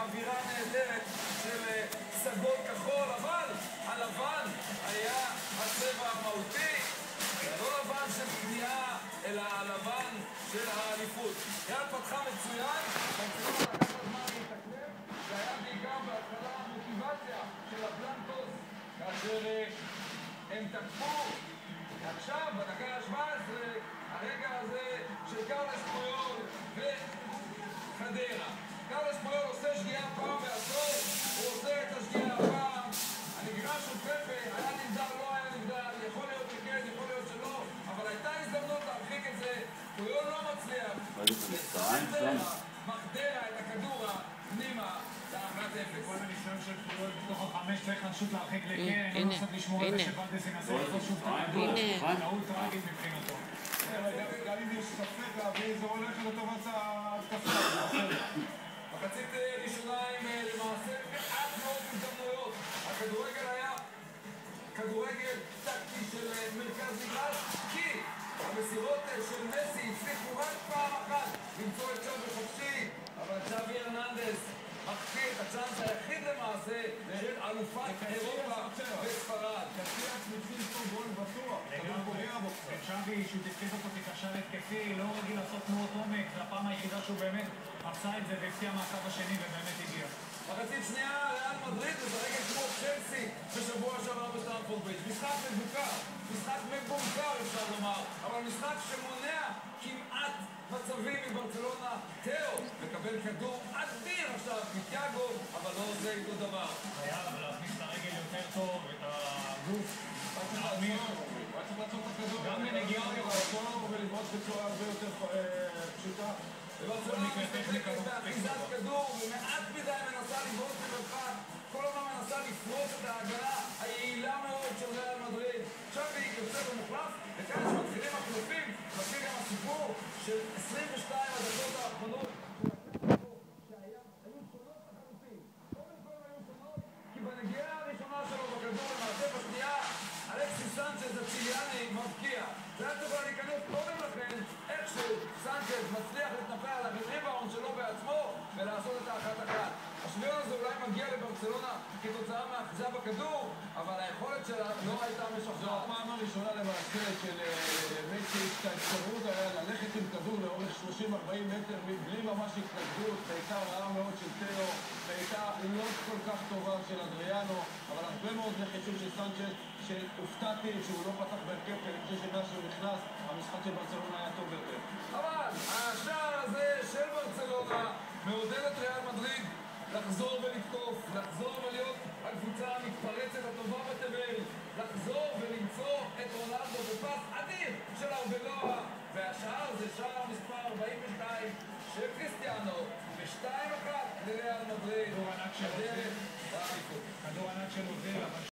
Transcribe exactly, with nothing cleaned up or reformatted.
אווירה נהדרת של סגול כחול, אבל הלבן היה הצבע המהותי, לא לבן של כניעה, אלא הלבן של האליפות. יד פתחה מצוין, ברצלונה לקח הזמן להתאקלם, זה היה בעיקר בהתחלה המוטיבציה של הבלנקוס, כאשר הם תקפו. עכשיו, בדקה ה-שבע עשרה, הרגע הזה של קרלס פויול וחדרה. קרלס פויול עושה שגיאה פעם בעשור, הוא עושה את השגיאה הפעם. המגרש של פפה היה נבדל, לא היה נבדל, יכול להיות שכן, יכול להיות שלא, אבל הייתה הזדמנות להרחיק את זה, פויול לא מצליח. מחדרה את הכדור הפנימה לאחת אפס. כל הניסיון של פויול בתוך החמש צריך לשוט להרחיק לכן, לא לנסות לשמור על זה שבלדס ינסה לעשות שוב את הכדור. טעות טראגית מבחינתו. גם אם יש ספק להביא, זה הולך לטובת ההתקפה. מחצית ראשונה עם למעשה מעט מאוד הזדמנויות. הכדורגל היה כדורגל טקטי של מרכז מגרש, כי המסירות של מסי הצליחו רק פעם אחת למצוא את צ'אבי חופשי, אבל צ'אבי הרננדס מחטיא את הצ'אנס היחיד למעשה של אלופת אירופה בספרד. קציר עצמי פה גול בטוח, כדור פוגע בו. צ'אבי, שהוא תפקיד אותו כקשר התקפי, לא רגיל לעשות תנועות עומק, זה הפעם היחידה שהוא באמת עשה את זה והפתיע מהקו השני ובאמת הגיע. מחצית שנייה, ריאל מדריד משחקת כמו צ'לסי בשבוע שעבר בסטמפורד ברידג'. משחק מבוקר, משחק מבונקר אפשר לומר, אבל משחק שמונע כמעט מצבים מברצלונה. תאו מקבל כדור אדיר עכשיו מתיאגו, אבל לא עושה איתו דבר. היה להכניס את הרגל יותר טוב, את הגוף. רק צריך לעצור את הכדור. גם לנגיעה לעצור וללמוד בצורה הרבה יותר פשוטה. וברצלונה משחקת באחיזת כדור ומעט מדי מנסה לבעוט במרחק, כל הזמן מנסה לפרוץ את ההגנה היעילה מאוד של ריאל מדריד. צ'אבי יוצא במוחלף, וכאן שמתחילים החילופים, מתחיל גם הסיפור של עשרים ושתיים הדקות האחרונות שהיו שונות לחלוטין. קודם כל היו שונות כי בנגיעה הראשונה שלו בכדור למעשה בשנייה אלכסיס סנצ'ז הצ'יליאני מבקיע. זה היה צריך להיכנס קודם לכן, איכשהו סנצ'ז מצליח להתנפח על הריבאונד שלו בעצמו ולעשות את האחת אחת. השוויון הזה אולי מגיע לברצלונה כתוצאה מהאחיזה בכדור, אבל היכולת שלה לא הייתה משכנעת. זו הפעם הראשונה למעשה של מסי את האפשרות היה ללכת עם כדור לאורך שלושים ארבעים מטר בלי ממש התנגדות, בעיקר רעה מאוד של תאו, בעיקר לא כל כך טובה של אדריאנו, אבל הרבה מאוד נחישות של סנצ'ז שהופתעתי שהוא לא פתח בהרכב, כי אני חושב שמאז שהוא נכנס המשחק של ברצלונה היה טוב יותר. אבל השער הזה של ברצלונה מעודד את ריאל מדריד לחזור ולתקוף, לחזור ולהיות הקבוצה המתפרצת הטובה בתבל, לחזור ולמצוא את רונלדו בפס אדיר של ארבלואה, והשער זה שער מספר ארבעים ושתיים של קריסטיאנו, ו-שתיים אחת לריאל מדריד. כדור ענק של אוזיל. כדור ענק של אוזיל.